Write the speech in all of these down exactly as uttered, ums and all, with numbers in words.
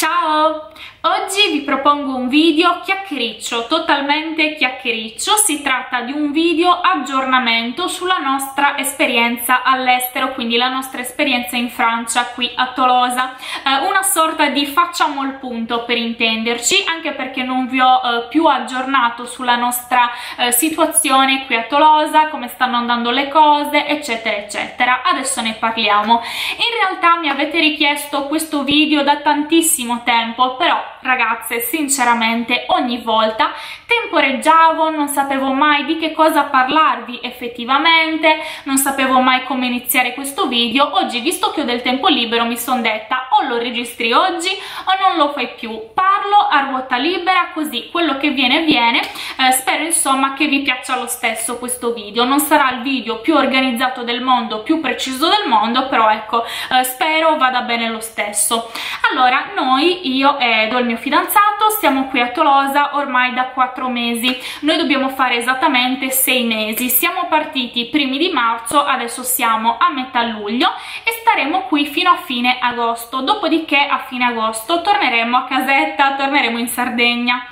Ciao! Oggi vi propongo un video chiacchiericcio, totalmente chiacchiericcio. Si tratta di un video aggiornamento sulla nostra esperienza all'estero, quindi la nostra esperienza in Francia, qui a Tolosa. Eh, una sorta di facciamo il punto, per intenderci, anche perché non vi ho eh, più aggiornato sulla nostra eh, situazione qui a Tolosa, come stanno andando le cose, eccetera, eccetera. Adesso ne parliamo. In realtà mi avete richiesto questo video da tantissimo tempo, però ragazze, sinceramente ogni volta temporeggiavo, non sapevo mai di che cosa parlarvi effettivamente, non sapevo mai come iniziare questo video. Oggi, visto che ho del tempo libero, mi sono detta o lo registri oggi o non lo fai più, parlo a ruota libera, così quello che viene viene. Eh, spero insomma che vi piaccia lo stesso questo video. Non sarà il video più organizzato del mondo, più preciso del mondo, però ecco, eh, spero vada bene lo stesso. Allora, noi, io e Edo, il mio fidanzato, stiamo qui a Tolosa ormai da quattro mesi. Noi dobbiamo fare esattamente sei mesi. Siamo partiti primi di marzo, adesso siamo a metà luglio e staremo qui fino a fine agosto. Dopodiché a fine agosto torneremo a casetta, torneremo in Sardegna.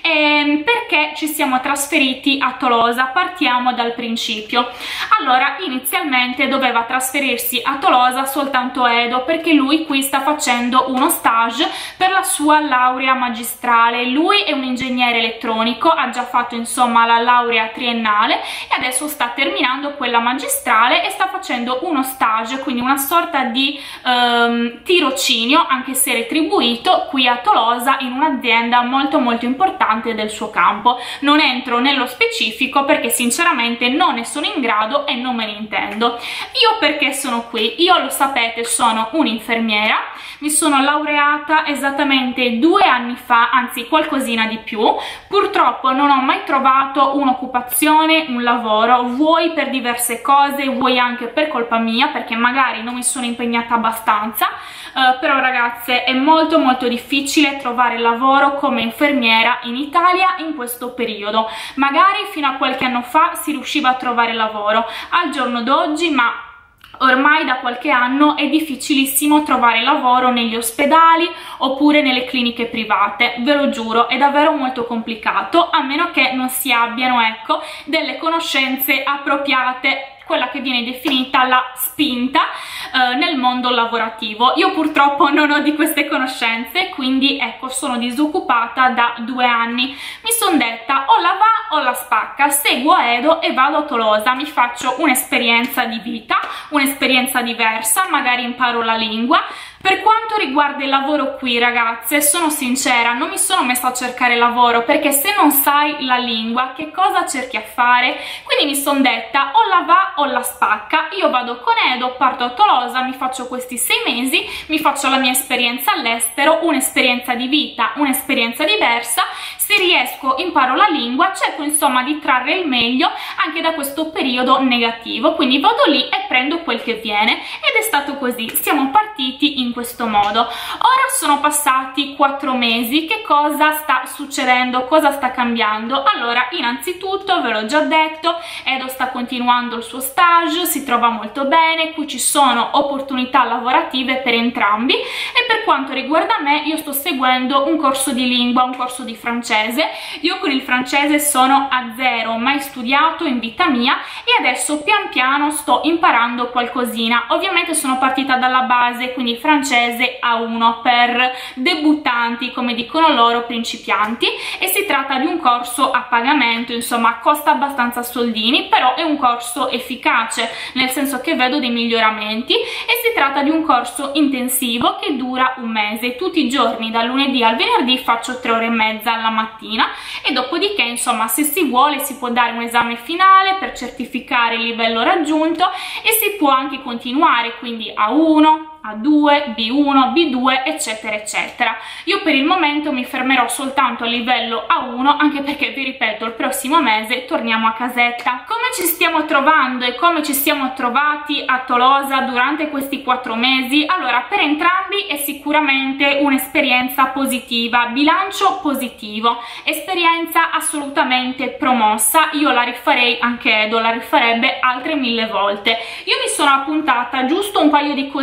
E perché ci siamo trasferiti a Tolosa? Partiamo dal principio. Allora, inizialmente doveva trasferirsi a Tolosa soltanto Edo, perché lui qui sta facendo uno stage per la sua laurea magistrale. Lui è un ingegnere elettronico, ha già fatto insomma la laurea triennale e adesso sta terminando quella magistrale e sta facendo uno stage, quindi una sorta di ehm, tirocinio, anche se retribuito, qui a Tolosa in un'azienda molto molto importante del suo campo. Non entro nello specifico perché sinceramente non ne sono in grado e non me ne intendo. Io perché sono qui? Io, lo sapete, sono un'infermiera, mi sono laureata esattamente due anni fa, anzi qualcosina di più. Purtroppo non ho mai trovato un'occupazione, un lavoro, vuoi per diverse cose, vuoi anche per colpa mia, perché magari non mi sono impegnata abbastanza. Uh, però ragazze, è molto molto difficile trovare lavoro come infermiera in Italia in questo periodo. Magari fino a qualche anno fa si riusciva a trovare lavoro, al giorno d'oggi, ma ormai da qualche anno è difficilissimo trovare lavoro negli ospedali oppure nelle cliniche private, ve lo giuro, è davvero molto complicato, a meno che non si abbiano, ecco, delle conoscenze appropriate, quella che viene definita la spinta eh, nel mondo lavorativo. Io purtroppo non ho di queste conoscenze, quindi ecco, sono disoccupata da due anni. Mi sono detta o la va o la spacca, seguo Edo e vado a Tolosa, mi faccio un'esperienza di vita, un'esperienza diversa, magari imparo la lingua. Per quanto riguarda il lavoro qui, ragazze, sono sincera, non mi sono messa a cercare lavoro, perché se non sai la lingua, che cosa cerchi a fare? Quindi mi sono detta o la va o la spacca. Io vado con Edo, parto a Tolosa, mi faccio questi sei mesi, mi faccio la mia esperienza all'estero, un'esperienza di vita, un'esperienza diversa. Se riesco, imparo la lingua, cerco insomma di trarre il meglio anche da questo periodo negativo, quindi vado lì e prendo quel che viene, ed è stato così. Siamo partiti in questo modo. Ora sono passati quattro mesi. Che cosa sta succedendo? Cosa sta cambiando? Allora, innanzitutto, ve l'ho già detto, Edo sta continuando il suo stage, si trova molto bene, qui ci sono opportunità lavorative per entrambi, e per quanto riguarda me, io sto seguendo un corso di lingua, un corso di francese. Io con il francese sono a zero, mai studiato in vita mia, e adesso pian piano sto imparando qualcosina. Ovviamente sono partita dalla base, quindi francese A uno per debuttanti, come dicono loro, principianti, e si tratta di un corso a pagamento, insomma costa abbastanza soldini, però è un corso efficace, nel senso che vedo dei miglioramenti, e si tratta di un corso intensivo che dura un mese. Tutti i giorni, dal lunedì al venerdì, faccio tre ore e mezza alla mattina, e dopodiché insomma, se si vuole, si può dare un esame finale per certificare il livello raggiunto, e si può anche continuare, quindi A uno, A due, B uno, B due, eccetera eccetera. Io per il momento mi fermerò soltanto a livello A uno, anche perché, vi ripeto, il prossimo mese torniamo a casetta. Come ci stiamo trovando e come ci siamo trovati a Tolosa durante questi quattro mesi? Allora, per entrambi è sicuramente un'esperienza positiva, bilancio positivo, esperienza assolutamente promossa. Io la rifarei, anche Edo la rifarebbe altre mille volte. Io mi sono appuntata giusto un paio di cosine di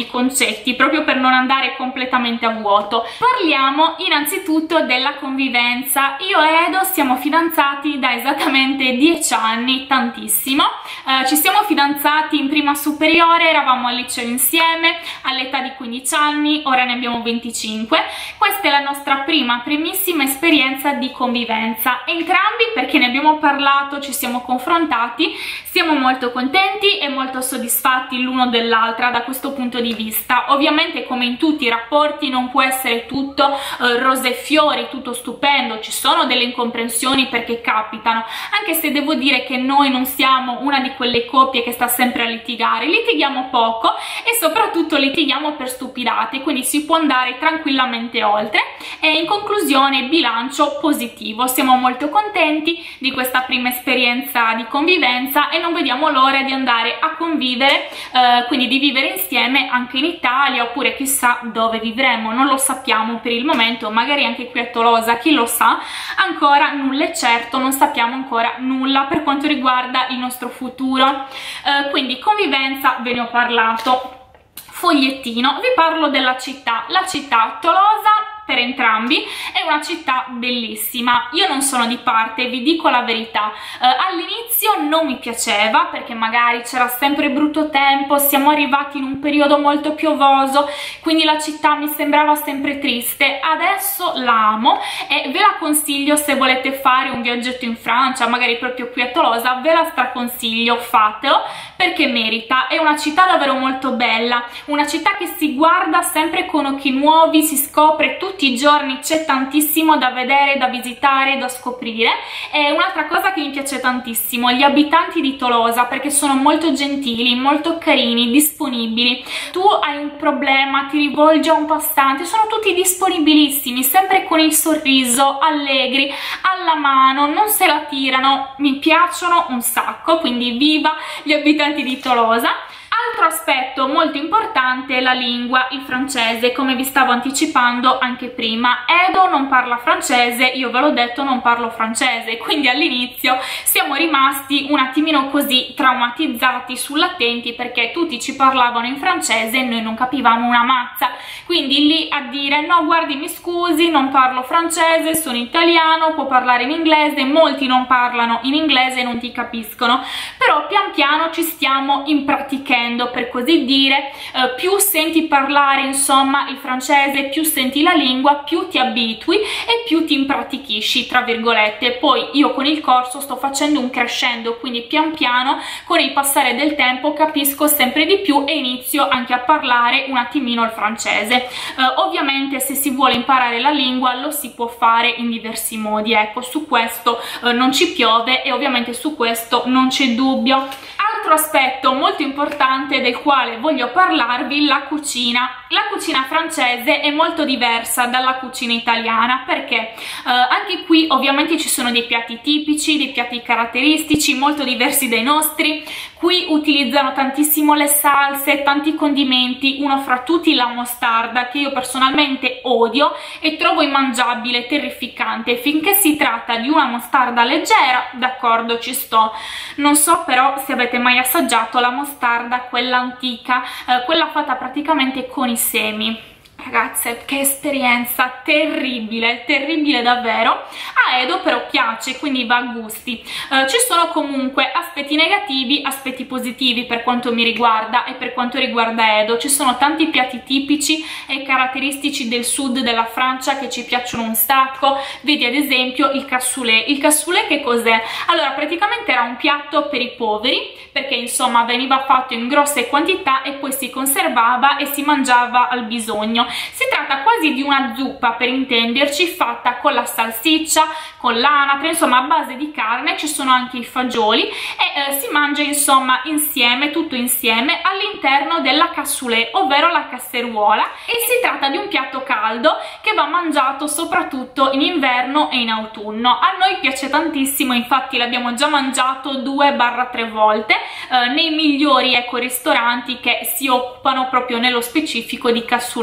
pochissimi concetti, proprio per non andare completamente a vuoto. Parliamo innanzitutto della convivenza. Io e Edo siamo fidanzati da esattamente dieci anni, tantissimo. Eh, ci siamo fidanzati in prima superiore, eravamo al liceo insieme all'età di quindici anni, ora ne abbiamo venticinque. Questa è la nostra prima, primissima esperienza di convivenza. Entrambi, perché ne abbiamo parlato, ci siamo confrontati, siamo molto contenti e molto soddisfatti l'uno dell'altra da questo punto di vista. Ovviamente, come in tutti i rapporti, non può essere tutto eh, rose e fiori, tutto stupendo, ci sono delle incomprensioni perché capitano, anche se devo dire che noi non siamo una di quelle coppie che sta sempre a litigare, litighiamo poco e soprattutto litighiamo per stupidate, quindi si può andare tranquillamente oltre. E in conclusione, bilancio positivo, siamo molto contenti di questa prima esperienza di convivenza e non vediamo l'ora di andare a convivere, eh, quindi di vivere insieme anche in Italia, oppure chissà dove vivremo, non lo sappiamo per il momento, magari anche qui a Tolosa, chi lo sa, ancora nulla è certo, non sappiamo ancora nulla per quanto riguarda il nostro futuro. Eh, quindi convivenza, ve ne ho parlato. Fogliettino, vi parlo della città. La città Tolosa per entrambi è una città bellissima. Io non sono di parte, vi dico la verità. Eh, all'inizio non mi piaceva perché magari c'era sempre brutto tempo, siamo arrivati in un periodo molto piovoso, quindi la città mi sembrava sempre triste. Adesso la amo e ve la consiglio se volete fare un viaggetto in Francia, magari proprio qui a Tolosa, ve la straconsiglio, fatelo perché merita. È una città davvero molto bella, una città che si guarda sempre con occhi nuovi, si scopre tutto tutti i giorni, c'è tantissimo da vedere, da visitare, da scoprire. E un'altra cosa che mi piace tantissimo, gli abitanti di Tolosa, perché sono molto gentili, molto carini, disponibili. Tu hai un problema, ti rivolgi a un passante, sono tutti disponibilissimi, sempre con il sorriso, allegri, alla mano, non se la tirano, mi piacciono un sacco, quindi viva gli abitanti di Tolosa. Altro aspetto molto importante è la lingua, il francese, come vi stavo anticipando anche prima. Edo non parla francese, io ve l'ho detto, non parlo francese, quindi all'inizio siamo rimasti un attimino così traumatizzati sull'attenti perché tutti ci parlavano in francese e noi non capivamo una mazza, quindi lì a dire no guardi mi scusi non parlo francese, sono italiano, può parlare in inglese, molti non parlano in inglese e non ti capiscono, però pian piano ci stiamo impratichendo, per così dire. Eh, più senti parlare insomma il francese, più senti la lingua, più ti abitui e più ti impratichisci tra virgolette. Poi io con il corso sto facendo un crescendo, quindi pian piano con il passare del tempo capisco sempre di più e inizio anche a parlare un attimino il francese. Eh, ovviamente se si vuole imparare la lingua lo si può fare in diversi modi, ecco, su questo eh, non ci piove e ovviamente su questo non c'è dubbio. Altro aspetto molto importante del quale voglio parlarvi, la cucina. La cucina francese è molto diversa dalla cucina italiana perché eh, anche qui ovviamente ci sono dei piatti tipici, dei piatti caratteristici molto diversi dai nostri. Qui utilizzano tantissimo le salse, tanti condimenti, uno fra tutti la mostarda che io personalmente odio e trovo immangiabile, terrificante. Finché si tratta di una mostarda leggera, d'accordo, ci sto. Non so però se avete mai assaggiato la mostarda, quella antica, eh, quella fatta praticamente con i semi. Ragazze, che esperienza terribile, terribile davvero. A Edo però piace, quindi va a gusti. Eh, ci sono comunque aspetti negativi, aspetti positivi per quanto mi riguarda e per quanto riguarda Edo. Ci sono tanti piatti tipici e caratteristici del sud della Francia che ci piacciono un sacco. Vedi ad esempio il cassoulet. Il cassoulet che cos'è? Allora, praticamente era un piatto per i poveri, perché insomma veniva fatto in grosse quantità e poi si conservava e si mangiava al bisogno. Si tratta quasi di una zuppa, per intenderci, fatta con la salsiccia, con l'anatre, insomma a base di carne. Ci sono anche i fagioli e eh, si mangia insomma insieme, tutto insieme all'interno della cassoulet, ovvero la casseruola, e si tratta di un piatto caldo che va mangiato soprattutto in inverno e in autunno. A noi piace tantissimo, infatti l'abbiamo già mangiato due barra tre volte eh, nei migliori ecco ristoranti che si occupano proprio nello specifico di cassoulet.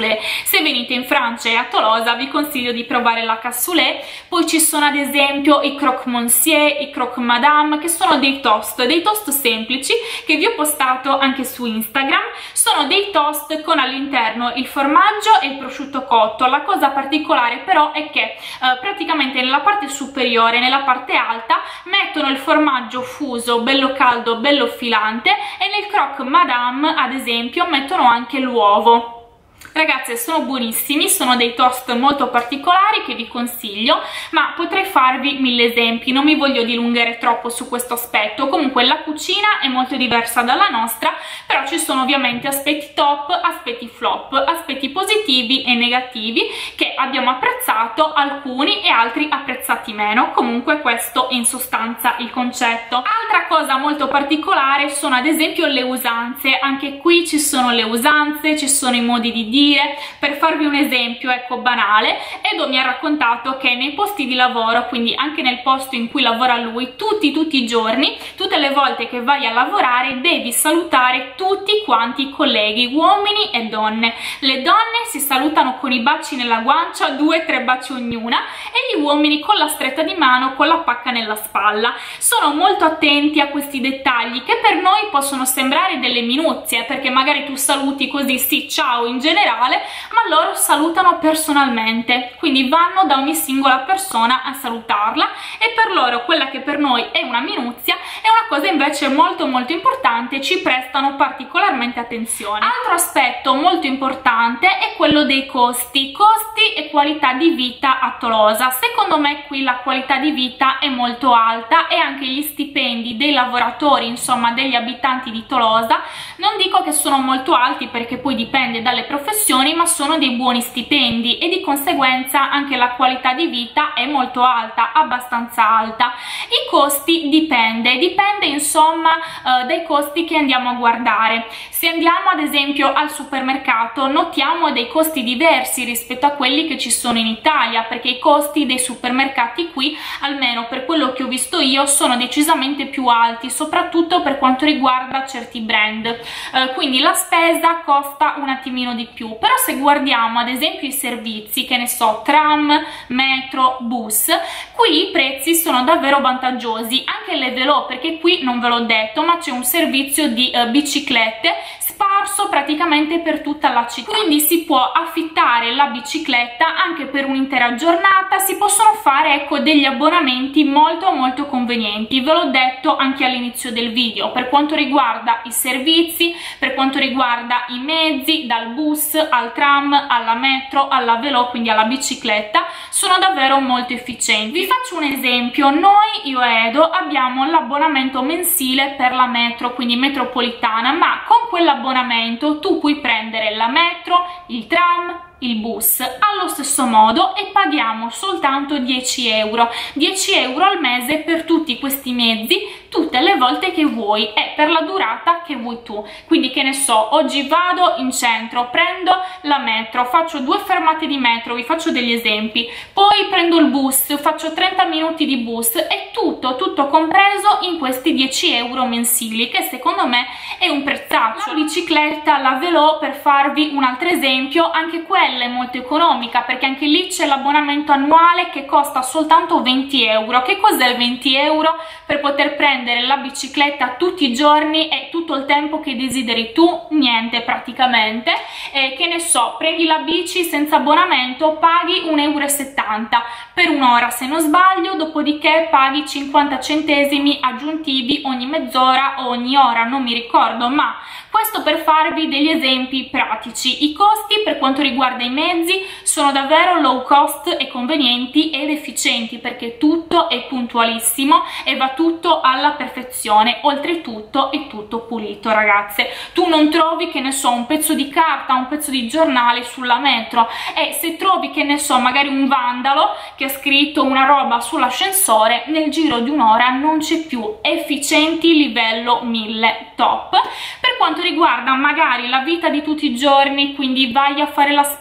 Se venite in Francia e a Tolosa vi consiglio di provare la cassoulet. Poi ci sono ad esempio i croque monsieur, i croque madame, che sono dei toast, dei toast semplici che vi ho postato anche su Instagram. Sono dei toast con all'interno il formaggio e il prosciutto cotto. La cosa particolare però è che eh, praticamente nella parte superiore, nella parte alta, mettono il formaggio fuso, bello caldo, bello filante, e nel croque madame ad esempio mettono anche l'uovo. Ragazze, sono buonissimi, sono dei toast molto particolari che vi consiglio, ma potrei farvi mille esempi, non mi voglio dilungare troppo su questo aspetto. Comunque la cucina è molto diversa dalla nostra, però ci sono ovviamente aspetti top, aspetti flop, aspetti positivi e negativi che abbiamo apprezzato, alcuni, e altri apprezzati meno. Comunque questo è in sostanza il concetto. Altra cosa molto particolare sono ad esempio le usanze. Anche qui ci sono le usanze, ci sono i modi di dire. Per farvi un esempio, ecco, banale, Edo mi ha raccontato che nei posti di lavoro, quindi anche nel posto in cui lavora lui, tutti tutti i giorni, tutte le volte che vai a lavorare, devi salutare tutti quanti i colleghi, uomini e donne. Le donne si salutano con i baci nella guancia, due tre baci ognuna, e gli uomini con la stretta di mano, con la pacca nella spalla. Sono molto attenti a questi dettagli che per noi possono sembrare delle minuzie, perché magari tu saluti così, sì, ciao, in generale, ma loro salutano personalmente, quindi vanno da ogni singola persona a salutarla, e per loro quella che per noi è una minuzia è una cosa invece molto molto importante, ci prestano particolarmente attenzione. Altro aspetto molto importante è quello dei costi, costi e qualità di vita a Tolosa. Secondo me qui la qualità di vita è molto alta, e anche gli stipendi dei lavoratori, insomma degli abitanti di Tolosa, non dico che sono molto alti perché poi dipende dalle professioni, ma sono dei buoni stipendi, e di conseguenza anche la qualità di vita è molto alta, abbastanza alta. I costi dipende, dipende insomma eh, dai costi che andiamo a guardare. Se andiamo ad esempio al supermercato notiamo dei costi diversi rispetto a quelli che ci sono in Italia, perché i costi dei supermercati qui, almeno per quello che ho visto io, sono decisamente più alti, soprattutto per quanto riguarda certi brand, eh, quindi la spesa costa un attimino di più. Però se guardiamo ad esempio i servizi, che ne so, tram, metro, bus, qui i prezzi sono davvero vantaggiosi. Anche le velò, perché qui non ve l'ho detto, ma c'è un servizio di eh, biciclette sparso praticamente per tutta la città, quindi si può affittare la bicicletta anche per un'intera giornata. Si possono fare, ecco, degli abbonamenti molto molto convenienti, ve l'ho detto anche all'inizio del video, per quanto riguarda i servizi, per quanto riguarda i mezzi, dal bus al tram, alla metro, alla velò, quindi alla bicicletta, sono davvero molto efficienti. Vi faccio un esempio: noi, io e Edo, abbiamo l'abbonamento mensile per la metro, quindi metropolitana, ma con quell'abbonamento tu puoi prendere la metro, il tram, il bus allo stesso modo, e paghiamo soltanto dieci euro dieci euro al mese per tutti questi mezzi, tutte le volte che vuoi e per la durata che vuoi tu. Quindi, che ne so, oggi vado in centro, prendo la metro, faccio due fermate di metro, vi faccio degli esempi, poi prendo il bus, faccio trenta minuti di bus, e tutto tutto compreso in questi dieci euro mensili, che secondo me è un prezzaccio. La bicicletta, la velò, per farvi un altro esempio, anche quella è molto economica, perché anche lì c'è l'abbonamento annuale che costa soltanto venti euro. Che cos'è il venti euro? Per poter prendere la bicicletta tutti i giorni e tutto il tempo che desideri tu, niente praticamente. E che ne so, prendi la bici senza abbonamento, paghi un euro e settanta per un'ora se non sbaglio, dopodiché paghi cinquanta centesimi aggiuntivi ogni mezz'ora o ogni ora, non mi ricordo, ma questo per farvi degli esempi pratici. I costi per quanto riguarda i mezzi sono davvero low cost e convenienti ed efficienti, perché tutto è puntualissimo e va tutto alla perfezione. Oltretutto è tutto pulito, ragazze. Tu non trovi, che ne so, un pezzo di carta, un pezzo di giornale sulla metro, e se trovi, che ne so, magari un vandalo che ha scritto una roba sull'ascensore, nel giro di un'ora non c'è più. Efficienti livello mille, top. Per quanto riguarda magari la vita di tutti i giorni, quindi vai a fare la spesa,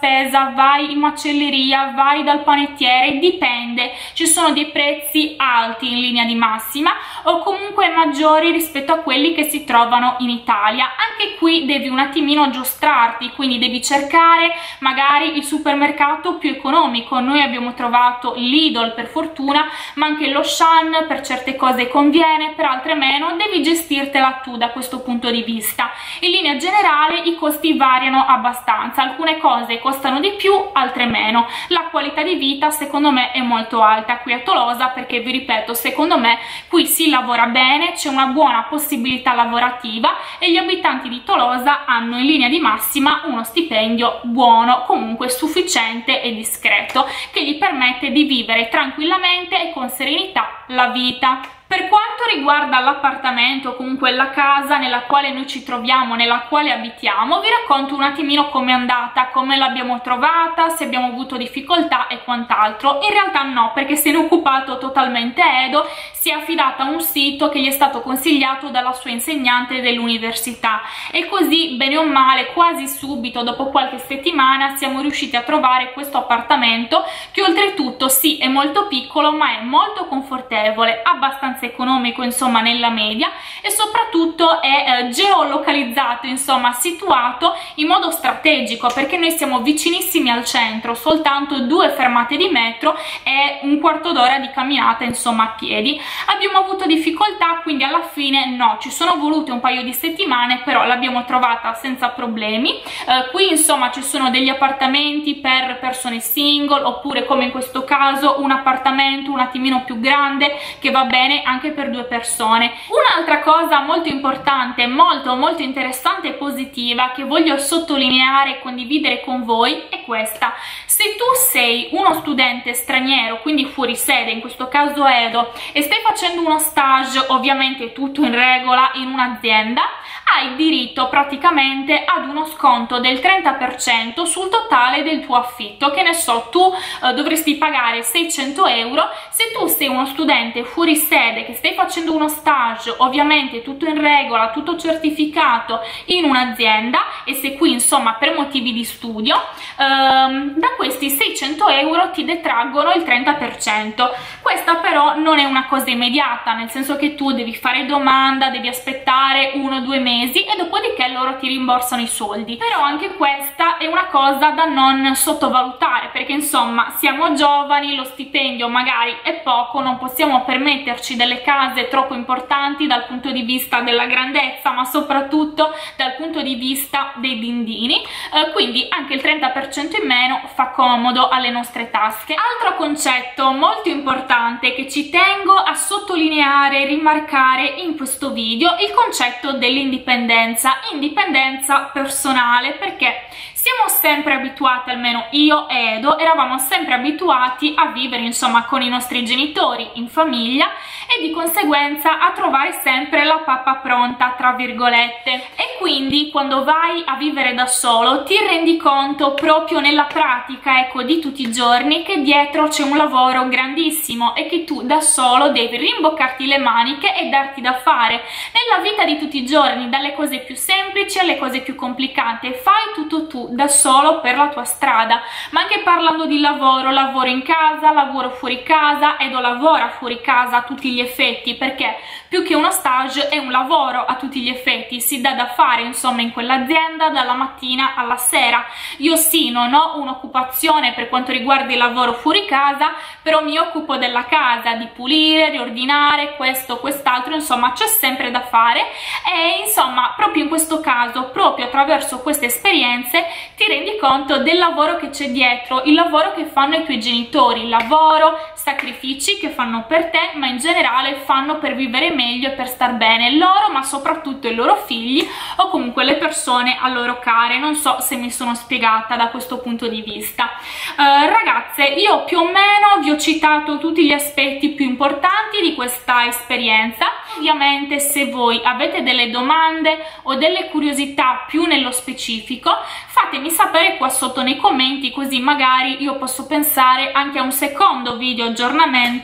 spesa, vai in macelleria, vai dal panettiere, dipende, ci sono dei prezzi alti in linea di massima o comunque maggiori rispetto a quelli che si trovano in Italia. Anche qui devi un attimino giostrarti, quindi devi cercare magari il supermercato più economico. Noi abbiamo trovato Lidl per fortuna, ma anche lo Auchan per certe cose conviene, per altre meno, devi gestirtela tu da questo punto di vista. In linea generale i costi variano abbastanza, alcune cose costano di più, altre meno. La qualità di vita secondo me è molto alta qui a Tolosa, perché vi ripeto, secondo me qui si lavora bene, c'è una buona possibilità lavorativa e gli abitanti di Tolosa hanno in linea di massima uno stipendio buono, comunque sufficiente e discreto, che gli permette di vivere tranquillamente e con serenità la vita. Per quanto riguarda l'appartamento o comunque la casa nella quale noi ci troviamo, nella quale abitiamo, vi racconto un attimino com'è andata, come l'abbiamo trovata, se abbiamo avuto difficoltà e quant'altro. In realtà no, perché se ne è occupato totalmente Edo, si è affidata a un sito che gli è stato consigliato dalla sua insegnante dell'università e così, bene o male, quasi subito, dopo qualche settimana, siamo riusciti a trovare questo appartamento che oltretutto sì, è molto piccolo ma è molto confortevole, abbastanza economico insomma nella media e soprattutto è eh, geolocalizzato, insomma situato in modo strategico, perché noi siamo vicinissimi al centro, soltanto due fermate di metro e un quarto d'ora di camminata insomma a piedi. Abbiamo avuto difficoltà, quindi alla fine no, ci sono volute un paio di settimane, però l'abbiamo trovata senza problemi. Eh, qui insomma ci sono degli appartamenti per persone single, oppure come in questo caso un appartamento un attimino più grande che va bene anche per due persone. Un'altra cosa molto importante, molto molto interessante e positiva che voglio sottolineare e condividere con voi è questa: se tu sei uno studente straniero, quindi fuori sede, in questo caso Edo, e stai facendo uno stage, ovviamente tutto in regola in un'azienda, hai diritto praticamente ad uno sconto del trenta per cento sul totale del tuo affitto. Che ne so, tu eh, dovresti pagare seicento euro. Se tu sei uno studente fuori sede che stai facendo uno stage, ovviamente tutto in regola, tutto certificato in un'azienda, e se qui insomma per motivi di studio, ehm, da questi seicento euro ti detraggono il trenta per cento. Questa però non è una cosa immediata, nel senso che tu devi fare domanda, devi aspettare uno o due mesi e dopodiché loro ti rimborsano i soldi. Però anche questa è una cosa da non sottovalutare, perché insomma siamo giovani, lo stipendio magari è poco, non possiamo permetterci delle case troppo importanti dal punto di vista della grandezza, ma soprattutto dal punto di vista dei dindini, eh, quindi anche il trenta per cento in meno fa comodo alle nostre tasche. Altro concetto molto importante che ci tengo a sottolineare e rimarcare in questo video, il concetto dell'indipendenza, indipendenza personale, perché siamo sempre abituati, almeno io e Edo, eravamo sempre abituati a vivere insomma con i nostri genitori in famiglia e di conseguenza a trovare sempre la pappa pronta, tra virgolette, e quindi quando vai a vivere da solo ti rendi conto proprio nella pratica, ecco, di tutti i giorni, che dietro c'è un lavoro grandissimo e che tu da solo devi rimboccarti le maniche e darti da fare nella vita di tutti i giorni, dalle cose più semplici alle cose più complicate. Fai tutto tu da solo per la tua strada. Ma anche parlando di lavoro, lavoro in casa, lavoro fuori casa. Edo lavora fuori casa a tutti gli effetti, perché più che uno stage è un lavoro a tutti gli effetti, si dà da fare insomma in quell'azienda dalla mattina alla sera. Io sì, non ho un'occupazione per quanto riguarda il lavoro fuori casa, però mi occupo della casa, di pulire, riordinare, questo, quest'altro, insomma c'è sempre da fare. E insomma proprio in questo caso, proprio attraverso queste esperienze, ti rendi conto del lavoro che c'è dietro, il lavoro che fanno i tuoi genitori, il lavoro, sacrifici che fanno per te, ma in generale fanno per vivere meglio e per star bene loro, ma soprattutto i loro figli o comunque le persone a loro care. Non so se mi sono spiegata da questo punto di vista. Uh, ragazze, io più o meno vi ho citato tutti gli aspetti più importanti di questa esperienza. Ovviamente se voi avete delle domande o delle curiosità più nello specifico, fatemi sapere qua sotto nei commenti, così magari io posso pensare anche a un secondo video aggiornamento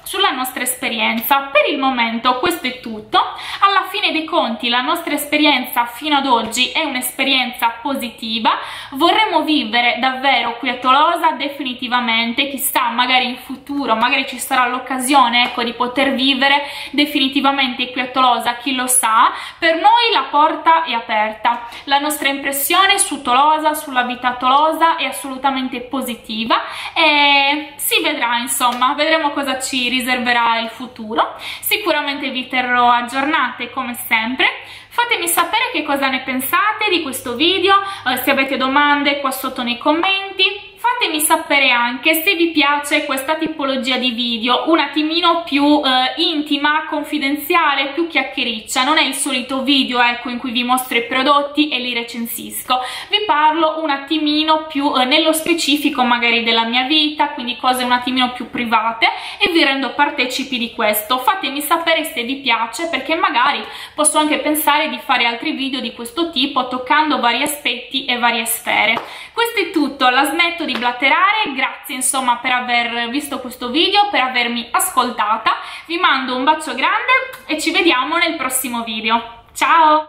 sulla nostra esperienza. Per il momento questo è tutto. Alla fine dei conti la nostra esperienza fino ad oggi è un'esperienza positiva, vorremmo vivere davvero qui a Tolosa definitivamente, chissà, magari in futuro, magari ci sarà l'occasione, ecco, di poter vivere definitivamente qui a Tolosa, chi lo sa. Per noi la porta è aperta, la nostra impressione su Tolosa, sulla vita a Tolosa è assolutamente positiva e si vedrà, insomma, vedremo cosa ci riserverà il futuro. Sicuramente vi terrò aggiornate come sempre. Fatemi sapere che cosa ne pensate di questo video, eh, se avete domande qua sotto nei commenti. Fatemi sapere anche se vi piace questa tipologia di video, un attimino più eh, intima, confidenziale, più chiacchiericcia. Non è il solito video, ecco, in cui vi mostro i prodotti e li recensisco. Vi parlo un attimino più eh, nello specifico magari della mia vita, quindi cose un attimino più private, e vi rendo partecipi di questo. Fatemi sapere se vi piace, perché magari posso anche pensare di fare altri video di questo tipo, toccando vari aspetti e varie sfere. Questo è tutto, la smetto di blatterare, grazie insomma per aver visto questo video, per avermi ascoltata, vi mando un bacio grande e ci vediamo nel prossimo video. Ciao!